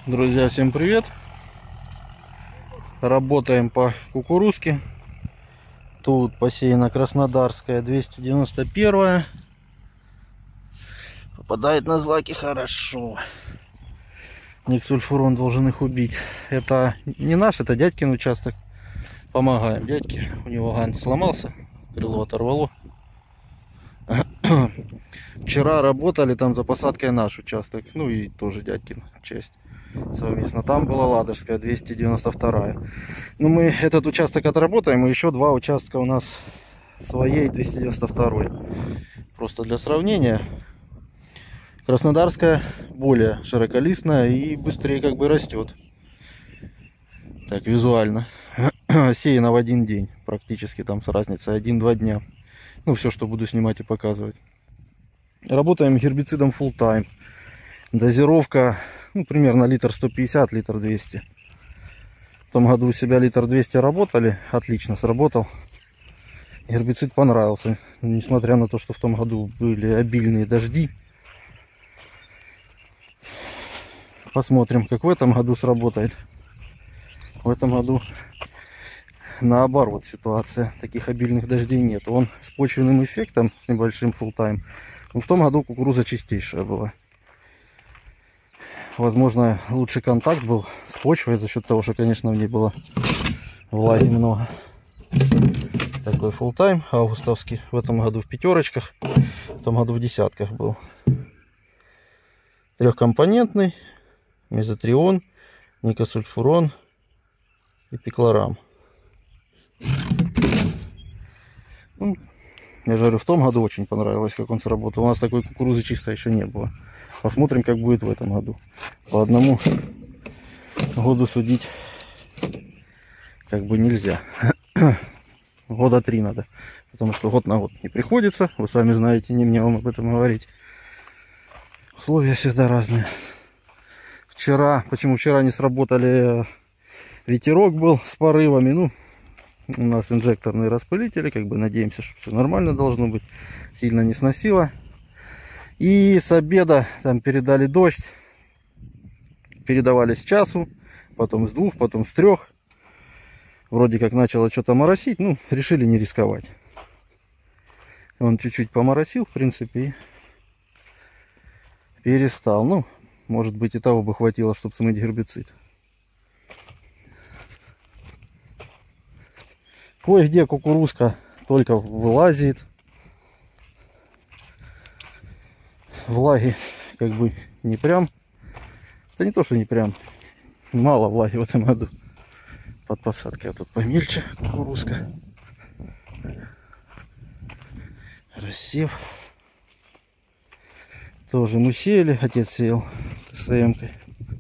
Друзья, всем привет! Работаем по кукурузке. Тут посеяна краснодарская 291. Попадает на злаки хорошо. Никсульфурон должен их убить. Это не наш, это дядькин участок. Помогаем дядьке. У него ган сломался, крыло оторвало. Вчера работали там за посадкой наш участок. Ну и тоже дядькин часть. Совместно. Там была ладожская 292. Но мы этот участок отработаем, и еще два участка у нас своей 292. Просто для сравнения. Краснодарская более широколистная и быстрее как бы растет. Так, визуально. Сеяна в один день. Практически там с разницей 1-2 дня. Ну, все, что буду снимать и показывать. Работаем гербицидом Full Time. Дозировка, ну, примерно литр 150, литр 200. В том году у себя литр 200 работали, отлично сработал. Гербицид понравился, несмотря на то, что в том году были обильные дожди. Посмотрим, как в этом году сработает. В этом году наоборот ситуация, таких обильных дождей нет. Он с почвенным эффектом, с небольшим Full Time. Но в том году кукуруза чистейшая была. Возможно, лучший контакт был с почвой за счет того, что, конечно, в ней было влаги много. Такой Full Time августовский. В этом году в пятерочках, в том году в десятках был. Трехкомпонентный, мезотрион, никосульфурон и пиклорам. Ну, я же говорю, в том году очень понравилось, как он сработал. У нас такой кукурузы чисто еще не было. Посмотрим, как будет в этом году. По одному году судить как бы нельзя. Года 3 надо. Потому что год на год не приходится. Вы сами знаете, не мне вам об этом говорить. Условия всегда разные. Вчера, почему вчера не сработали, ветерок был с порывами. Ну, у нас инжекторные распылители. Как бы надеемся, что все нормально должно быть. Сильно не сносило. И с обеда там передали дождь. Передавали с часу, потом с 2, потом с 3. Вроде как начало что-то моросить. Ну, решили не рисковать. Он чуть-чуть поморосил, в принципе, и перестал. Ну, может быть, и того бы хватило, чтобы смыть гербицид. Кое-где кукурузка только вылазит. Влаги как бы не прям. Да не то, что не прям. Мало влаги в этом году. Под посадкой. А тут помельче кукурузка. Рассев. Тоже мы сеяли. Отец сеял СМ-кой.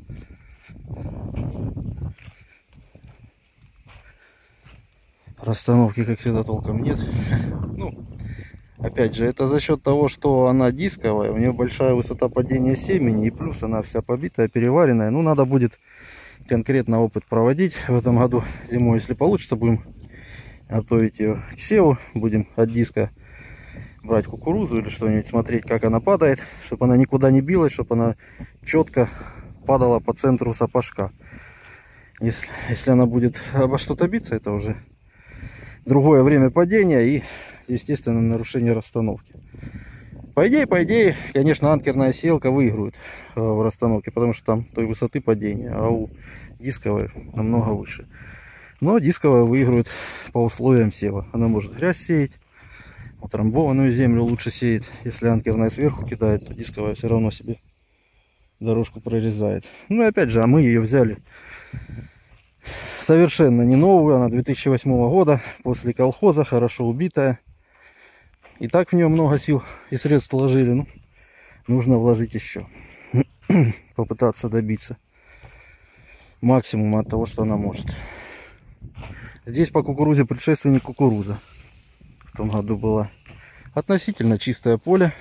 Расстановки, как всегда, толком нет. Ну, опять же, это за счет того, что она дисковая, у нее большая высота падения семени, и плюс она вся побитая, переваренная. Ну, надо будет конкретно опыт проводить в этом году. Зимой, если получится, будем готовить ее к севу. Будем от диска брать кукурузу или что-нибудь, смотреть, как она падает, чтобы она никуда не билась, чтобы она четко падала по центру сапожка. Если она будет обо что-то биться, это уже другое время падения и, естественно, нарушение расстановки. По идее, конечно, анкерная сеялка выиграет в расстановке, потому что там той высоты падения, а у дисковой намного выше. Но дисковая выиграет по условиям сева. Она может грязь сеять, утрамбованную землю лучше сеет. Если анкерная сверху кидает, то дисковая все равно себе дорожку прорезает. Ну и опять же, а мы ее взяли совершенно не новую, она 2008 года, после колхоза, хорошо убитая. И так в нее много сил и средств вложили. Ну, нужно вложить еще. Попытаться добиться максимума от того, что она может. Здесь по кукурузе предшественник кукуруза. В том году было относительно чистое поле.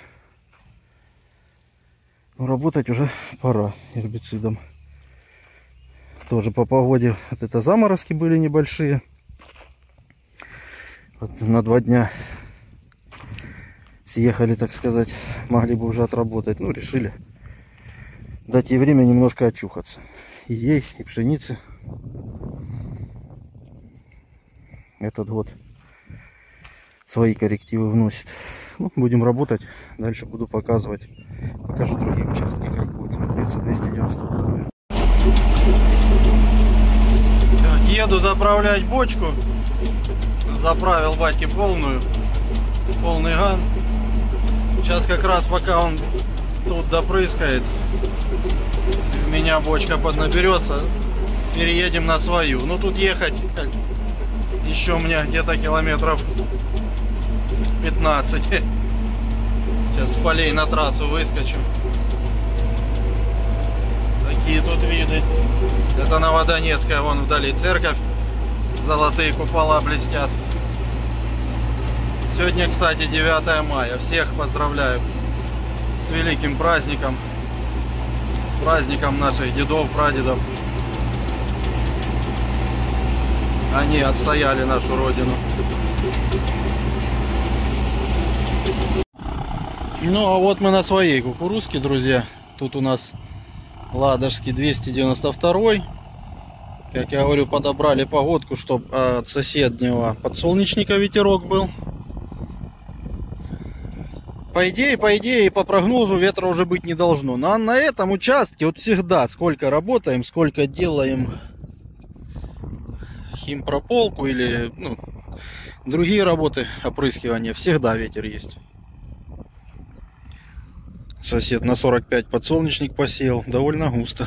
Но работать уже пора гербицидом. Тоже по погоде вот это заморозки были небольшие. Вот на 2 дня съехали, так сказать, могли бы уже отработать. Ну, решили дать ей время немножко очухаться. И ей, и пшенице. Этот год свои коррективы вносит. Ну, будем работать. Дальше буду показывать. Покажу другие участки, как будет смотреться 292. Еду заправлять бочку. Заправил батьке полный ган. Сейчас как раз пока он тут допрыскает, у меня бочка поднаберется, переедем на свою. Ну тут ехать еще у меня где-то километров 15. Сейчас с полей на трассу выскочу. Такие тут виды. Это Новодонецкая, вон вдали церковь. Золотые купола блестят. Сегодня, кстати, 9 мая. Всех поздравляю с великим праздником. С праздником наших дедов, прадедов. Они отстояли нашу родину. Ну, а вот мы на своей кукурузке, друзья. Тут у нас Ладожский 292. Как я говорю, подобрали погодку, чтобы от соседнего подсолнечника ветерок был. По идее, по прогнозу ветра уже быть не должно. Но на этом участке вот всегда, сколько работаем, сколько делаем химпрополку или другие работы опрыскивания, всегда ветер есть. Сосед на 45 подсолнечник посеял, довольно густо.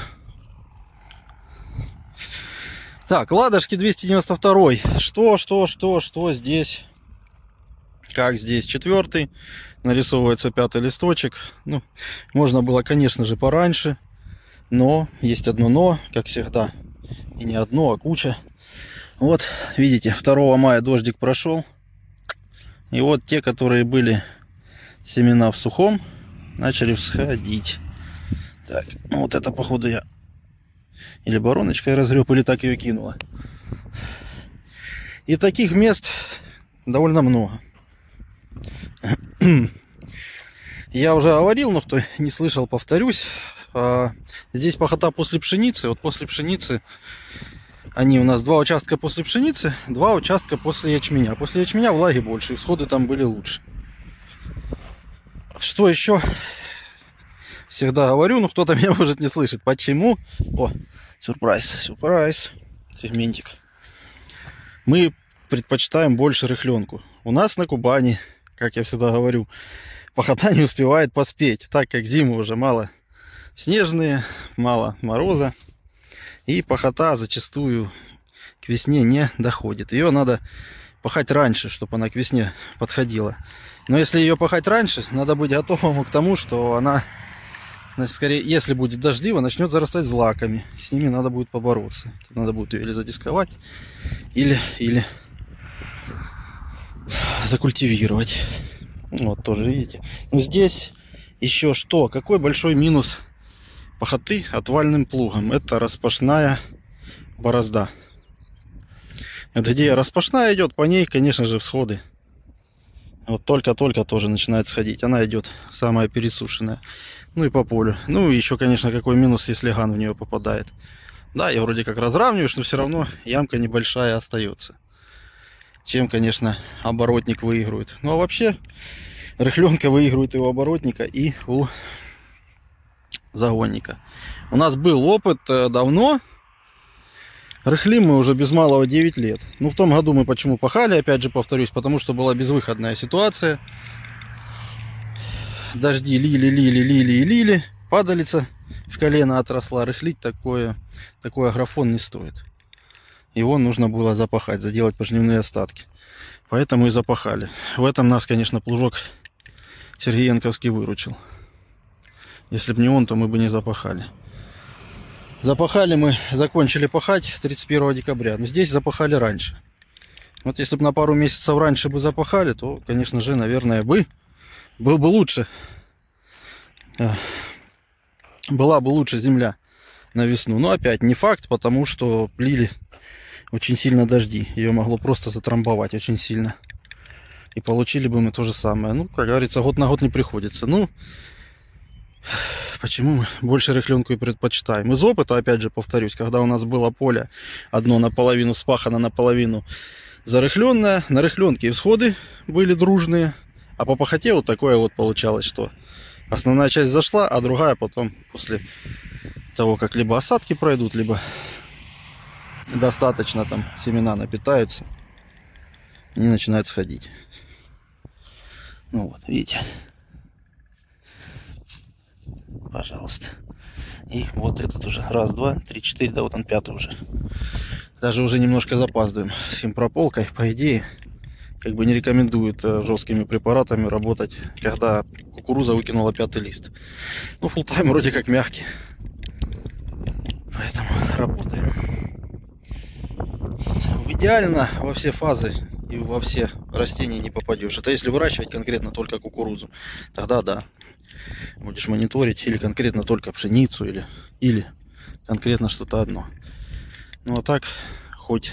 Так, Ладожский 292. Что здесь? Как здесь? 4-й. Нарисовывается 5-й листочек. Ну, можно было, конечно же, пораньше. Но, есть одно но, как всегда. И не одно, а куча. Вот, видите, 2 мая дождик прошел. И вот те, которые были семена в сухом, начали всходить. Так, ну вот это, походу, я или бароночкой разгреб, или так ее кинула. И таких мест довольно много. Я уже говорил, но кто не слышал, повторюсь. Здесь пахота после пшеницы. Вот после пшеницы они у нас 2 участка после пшеницы, 2 участка после ячменя. После ячменя влаги больше, и всходы там были лучше. Что еще? Всегда говорю, но кто-то меня может не слышит. Почему? О, сюрприз. Сегментик. Мы предпочитаем больше рыхленку. У нас на Кубани, как я всегда говорю, пахота не успевает поспеть, так как зимы уже мало снежные, мало мороза. И пахота зачастую к весне не доходит. Ее надо пахать раньше, чтобы она к весне подходила. Но если ее пахать раньше, надо быть готовым к тому, что она, скорее, если будет дождливо, начнет зарастать злаками. С ними надо будет побороться. Надо будет ее или задисковать, или закультивировать. Вот тоже видите. Но здесь еще что? Какой большой минус пахоты отвальным плугом? Это распашная борозда. Вот где распашная идет, по ней, конечно же, всходы. Вот только-только тоже начинает сходить. Она идет самая пересушенная. Ну и по полю. Ну и еще, конечно, какой минус, если ган в нее попадает. Да, я вроде как разравниваешь, но все равно ямка небольшая остается. Чем, конечно, оборотник выигрывает. Ну а вообще, рыхленка выигрывает и у оборотника, и у загонника. У нас был опыт давно. Рыхлим мы уже без малого 9 лет. Ну, в том году мы почему пахали, опять же повторюсь, потому что была безвыходная ситуация. Дожди лили. Падалица в колено отросла. Рыхлить такой агрофон не стоит. Его нужно было запахать, заделать пожнивные остатки. Поэтому и запахали. В этом нас, конечно, плужок Сергеенковский выручил. Если бы не он, то мы бы не запахали. Запахали мы, закончили пахать 31 декабря. Но здесь запахали раньше. Вот если бы на пару месяцев раньше бы запахали, то, конечно же, наверное, был бы лучше. Была бы лучше земля на весну. Но опять не факт, потому что лили очень сильно дожди. Ее могло просто затрамбовать очень сильно. И получили бы мы то же самое. Ну, как говорится, год на год не приходится. Ну, почему мы больше рыхленку и предпочитаем. Из опыта, опять же, повторюсь, когда у нас было поле одно наполовину спахано, наполовину зарыхленное, на рыхленке и всходы были дружные, а по пахоте вот такое вот получалось, что основная часть зашла, а другая потом, после того, как либо осадки пройдут, либо достаточно там семена напитаются, они начинают сходить. Ну вот, видите. Пожалуйста. И вот этот уже. Раз, два, три, четыре. Да вот он пятый уже. Даже уже немножко запаздываем с химпрополкой. По идее, как бы не рекомендуют жесткими препаратами работать, когда кукуруза выкинула пятый лист. Ну, фултайм вроде как мягкий. Поэтому работаем. Идеально во все фазы и во все растения не попадешь. Это если выращивать конкретно только кукурузу. Тогда да. Будешь мониторить или конкретно только пшеницу, или конкретно что-то одно. Ну а так, хоть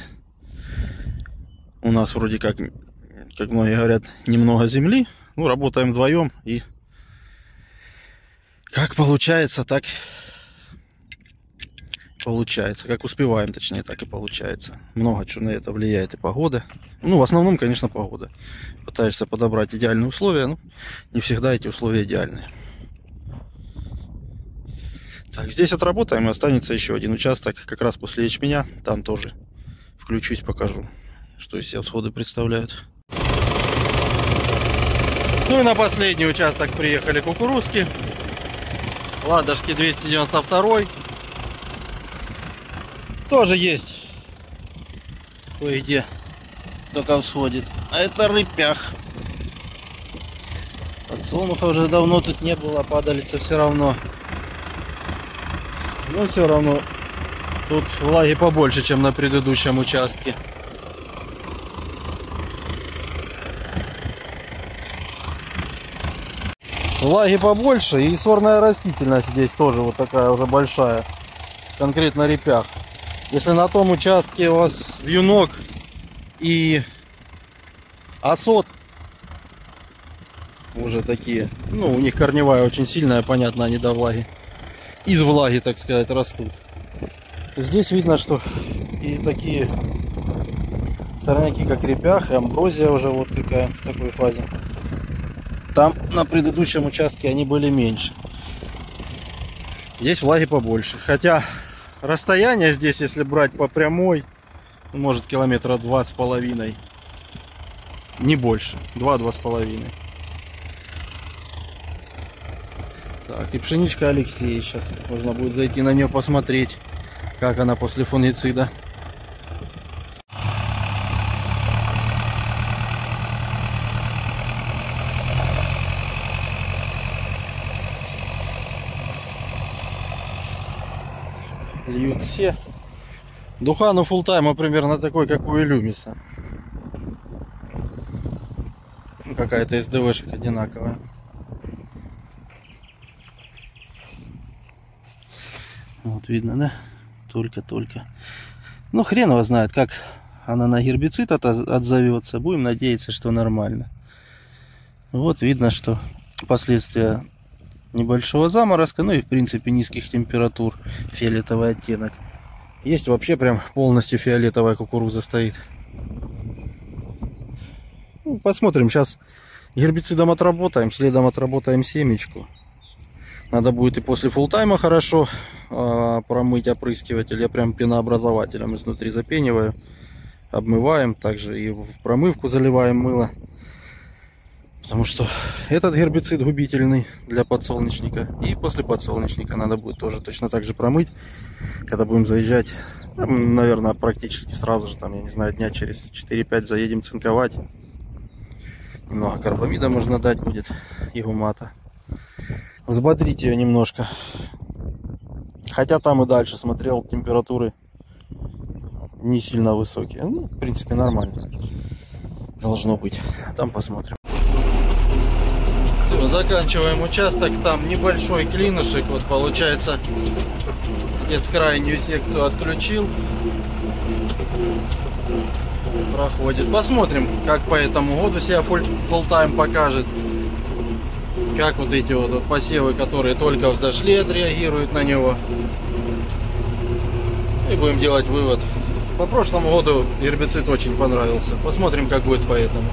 у нас вроде как многие говорят, немного земли, ну работаем вдвоем, и как получается, так получается. Как успеваем, точнее, так и получается. Много чего на это влияет и погода. Ну, в основном, конечно, погода. Пытаешься подобрать идеальные условия, но не всегда эти условия идеальные. Так, здесь отработаем, и останется еще один участок, как раз после ячменя. Там тоже включусь, покажу, что из себя всходы представляют. Ну и на последний участок приехали кукурузки. Ладожки 292. Тоже есть кое-где, только всходит. А это рыпях. Подсолнуха уже давно тут не было, падалица все равно. Но все равно тут влаги побольше, чем на предыдущем участке. Влаги побольше, и сорная растительность здесь тоже вот такая уже большая. Конкретно репях. Если на том участке у вас вьюнок и осот уже такие, ну, у них корневая очень сильная, понятно, они до влаги, из влаги, так сказать, растут. То здесь видно, что и такие сорняки, как репях, и амброзия уже вот какая в такой фазе. Там на предыдущем участке они были меньше. Здесь влаги побольше. Хотя расстояние здесь, если брать по прямой, может километра 2,5. Не больше. 2-2,5. Так, и пшеничка Алексей. Сейчас можно будет зайти на нее посмотреть, как она после фунгицида. Льют все. Духану фултайма примерно такой, как у Илюмиса. Какая-то СДВшек одинаковая. Вот видно, да? Только-только. Ну, хрен его знает, как она на гербицид отзовется. Будем надеяться, что нормально. Вот видно, что последствия небольшого заморозка, ну и в принципе низких температур, фиолетовый оттенок. Есть вообще прям полностью фиолетовая кукуруза стоит. Ну, посмотрим, сейчас гербицидом отработаем, следом отработаем семечку. Надо будет и после фултайма хорошо промыть опрыскиватель. Я прям пенообразователем изнутри запениваю, обмываем, также и в промывку заливаем мыло. Потому что этот гербицид губительный для подсолнечника. И после подсолнечника надо будет тоже точно так же промыть. Когда будем заезжать, наверное, практически сразу же, там, я не знаю, дня через 4-5 заедем цинковать. Немного карбамида можно дать будет, и гумата. Взбодрить ее немножко. Хотя там и дальше смотрел, температуры не сильно высокие. Ну, в принципе, нормально должно быть. Там посмотрим. Все, заканчиваем участок. Там небольшой клинышек. Вот получается, отец крайнюю секцию отключил. Проходит. Посмотрим, как по этому году себя фултайм покажет. как вот эти вот посевы, которые только взошли, отреагируют на него. И будем делать вывод. По прошлому году гербицид очень понравился. Посмотрим, как будет по этому.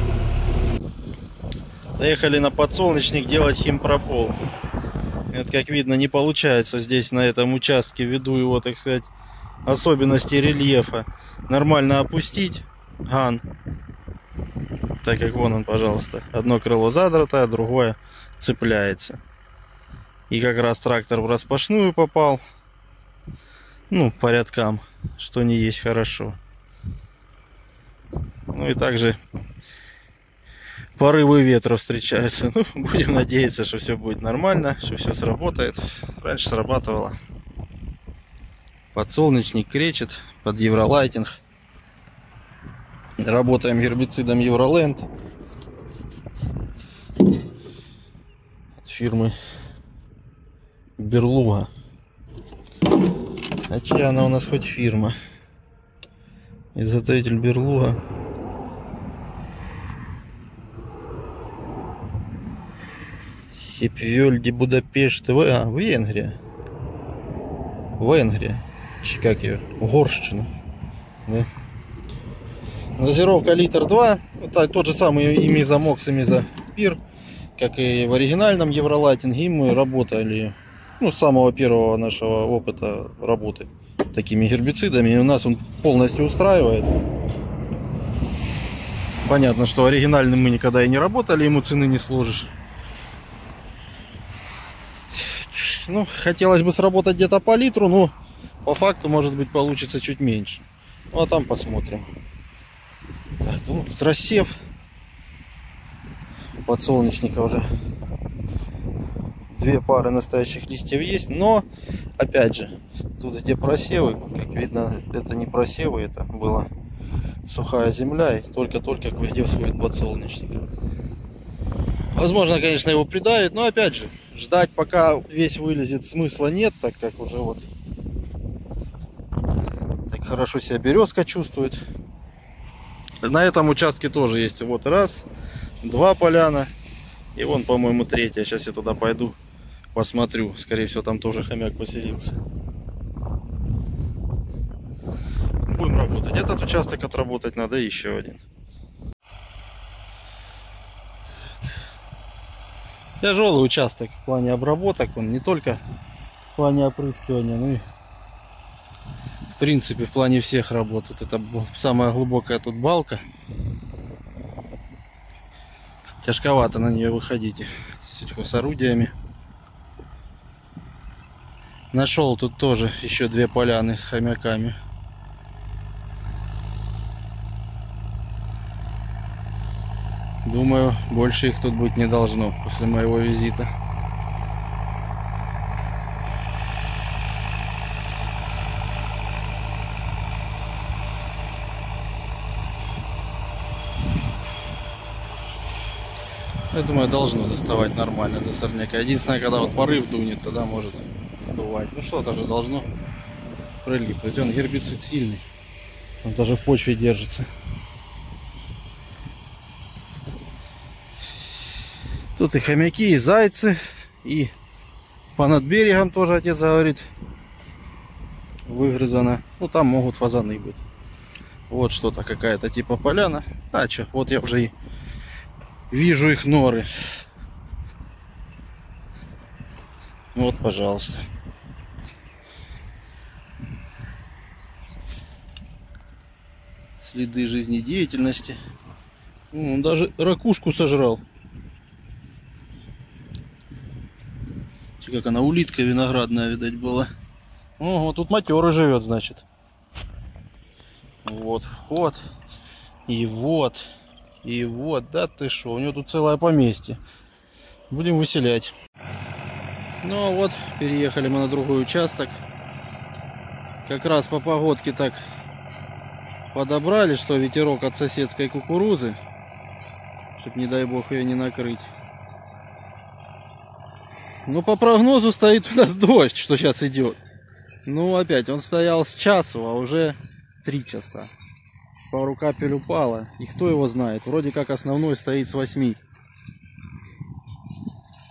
Доехали на подсолнечник делать химпропол. Это, как видно, не получается здесь на этом участке, ввиду его, так сказать, особенностей рельефа, нормально опустить ган. Так как вон он, пожалуйста, одно крыло задрото, а другое цепляется. И как раз трактор в распашную попал. Ну, по рядкам, что не есть хорошо. Ну и также порывы ветра встречаются. Ну, будем надеяться, что все будет нормально, что все сработает. Раньше срабатывало. Подсолнечник кречет под евролайтинг. Работаем гербицидом Евроленд от фирмы Берлуга. А чья она у нас хоть фирма? Изготовитель Берлуга. Сепвёльди Будапешт. Венгрия. Венгрия. Как ее? Угорщина. Да? Дозировка литр 2. Вот тот же самый имизамокс и мизопир, как и в оригинальном Евролайтинге. И мы работали, ну, с самого первого нашего опыта работы такими гербицидами. И у нас он полностью устраивает. Понятно, что оригинальным мы никогда и не работали, ему цены не сложишь. Ну, хотелось бы сработать где-то по литру, но по факту, может быть, получится чуть меньше. Ну, а там посмотрим. Так, ну тут рассев. У подсолнечника уже 2 пары настоящих листьев есть. Но, опять же, тут где просевы, как видно, это не просевы, это была сухая земля. И только-только кое-где всходит подсолнечник. Возможно, конечно, его придавит, но опять же, ждать, пока весь вылезет, смысла нет, так как уже вот так хорошо себя березка чувствует. На этом участке тоже есть вот раз, 2 поляна, и вон, по-моему, 3-я. Сейчас я туда пойду, посмотрю. Скорее всего, там тоже хомяк поселился. Будем работать. Этот участок отработать надо, еще один. Тяжелый участок в плане обработок, он не только в плане опрыскивания, но и в принципе в плане всех работ. Вот это самая глубокая тут балка. Тяжковато на нее выходить с сельхозорудиями. Нашел тут тоже еще 2 поляны с хомяками. Думаю, больше их тут быть не должно после моего визита. Я думаю, должно доставать нормально до сорняка. Единственное, когда вот порыв дунет, тогда может сдувать. Ну что-то же должно прилипнуть. Он гербицид сильный. Он даже в почве держится. Тут и хомяки, и зайцы, и понад берегом тоже, отец говорит, выгрызано. Ну, там могут фазаны быть. Вот что-то, какая-то типа поляна. А что, вот я уже и вижу их норы. Вот, пожалуйста. Следы жизнедеятельности. Он даже ракушку сожрал. Как она, улитка виноградная, видать, была. Ого, тут матерый живет, значит. Вот вход. И вот. И вот. Да ты шо, у него тут целое поместье. Будем выселять. Ну а вот, переехали мы на другой участок. Как раз по погодке так подобрали, что ветерок от соседской кукурузы. Чтоб, не дай бог, ее не накрыть. Ну, по прогнозу стоит у нас дождь, что сейчас идет. Ну, опять, он стоял с часу, а уже 3 часа. Пару капель упало. И кто его знает. Вроде как основной стоит с 8.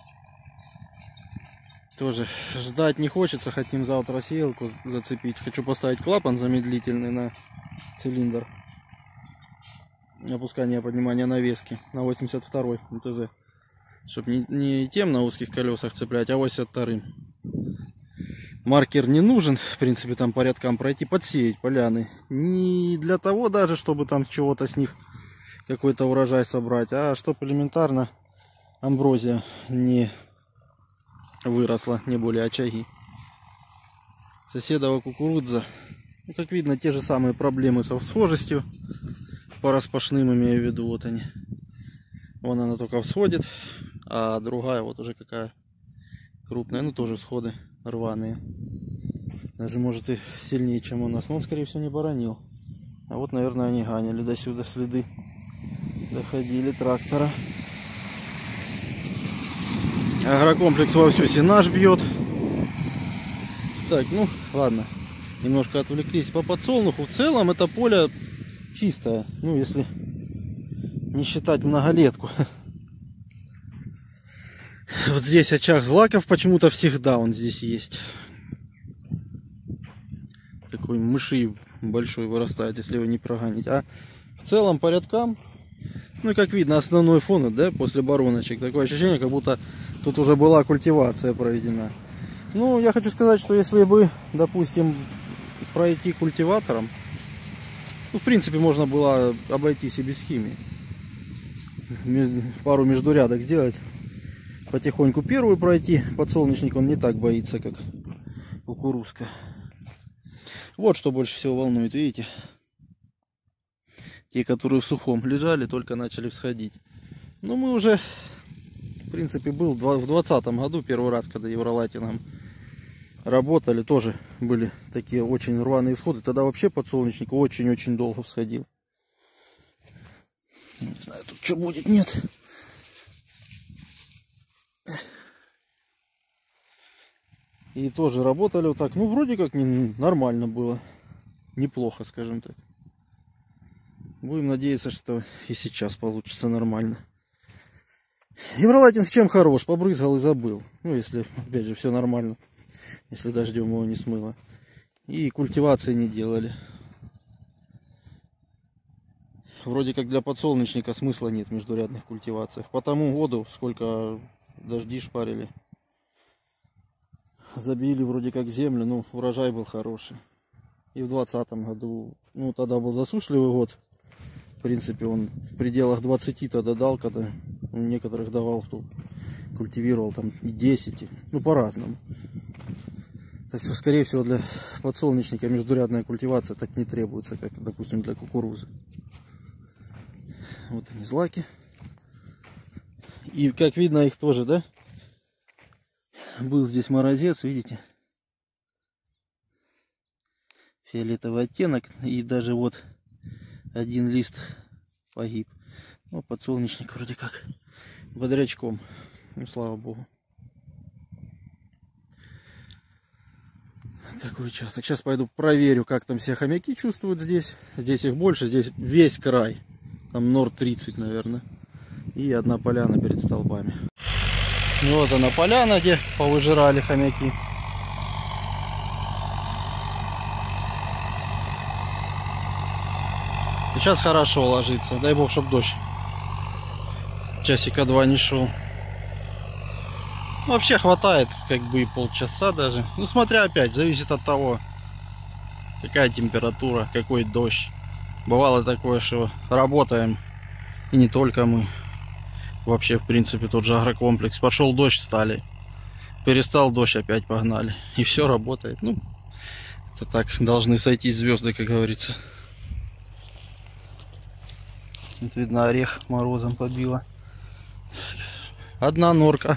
тоже ждать не хочется. Хотим завтра сеялку зацепить. Хочу поставить клапан замедлительный на цилиндр. Опускание поднимания навески на 82-й МТЗ. Чтобы не тем на узких колесах цеплять, а 82-м. Маркер не нужен, в принципе, там порядком пройти, подсеять поляны. Не для того даже, чтобы там чего-то с них какой-то урожай собрать, а чтобы элементарно амброзия не выросла, не более очаги. Соседова кукуруза, ну, как видно, те же самые проблемы со всхожестью. По распашным имею в виду, вот они. Вон она только всходит, а другая вот уже какая крупная, ну тоже всходы рваные. Даже может и сильнее, чем у нас. Но он, скорее всего, не боронил. А вот, наверное, они ганяли до сюда следы. Доходили трактора. Агрокомплекс вовсю сенаж бьет. Так, ну ладно. Немножко отвлеклись по подсолнуху. В целом это поле чистое. Ну, если не считать многолетку. Вот здесь очаг злаков почему-то всегда он здесь есть. Такой мыши большой вырастает, если его не прогонить. А в целом по рядкам, ну и как видно, основной фон, да, после бороночек. Такое ощущение, как будто тут уже была культивация проведена. Ну, я хочу сказать, что если бы, допустим, пройти культиватором, ну, в принципе, можно было обойтись и без химии. Пару междурядок сделать. Потихоньку первую пройти. Подсолнечник он не так боится, как кукурузка. Вот что больше всего волнует, видите? Те, которые в сухом лежали, только начали всходить. Но мы уже, в принципе, был в 2020 году первый раз, когда Евролайтингом работали, тоже были такие очень рваные всходы. Тогда вообще подсолнечник очень-очень долго всходил. Не знаю, тут что будет, нет. И тоже работали вот так. Ну, вроде как нормально было. Неплохо, скажем так. Будем надеяться, что и сейчас получится нормально. Евролайтинг чем хорош? Побрызгал и забыл. Ну, если, опять же, все нормально. Если дождем его не смыло. И культивации не делали. Вроде как для подсолнечника смысла нет в междурядных культивациях. По тому году, сколько дожди шпарили. Забили вроде как землю, ну урожай был хороший. И в 2020 году, ну тогда был засушливый год. В принципе, он в пределах 20 тогда дал, когда некоторых давал, кто культивировал там и 10, ну по-разному. Так что, скорее всего, для подсолнечника междурядная культивация так не требуется, как, допустим, для кукурузы. Вот они, злаки. И, как видно, их тоже, да? Был здесь морозец, видите? Фиолетовый оттенок. И даже вот один лист погиб. Ну, подсолнечник вроде как бодрячком. Ну, слава богу. Такой участок. Сейчас пойду проверю, как там все хомяки чувствуют здесь. Здесь их больше, здесь весь край. Там норд 30, наверное. И одна поляна перед столбами. Вот она поляна, где повыжирали хомяки. Сейчас хорошо ложится. Дай бог, чтоб дождь часика два не шел. Вообще хватает, как бы и полчаса даже. Ну, смотря опять, зависит от того, какая температура, какой дождь. Бывало такое, что работаем, и не только мы. Вообще, в принципе, тот же агрокомплекс. Пошел дождь, стали. Перестал дождь, опять погнали. И все работает. Ну, это так, должны сойтись звезды, как говорится. Вот видно, орех морозом побило. Одна норка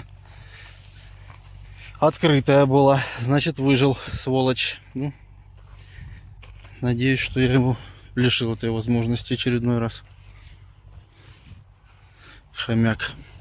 открытая была. Значит, выжил, сволочь. Ну, надеюсь, что я его лишил этой возможности очередной раз. Хомяк.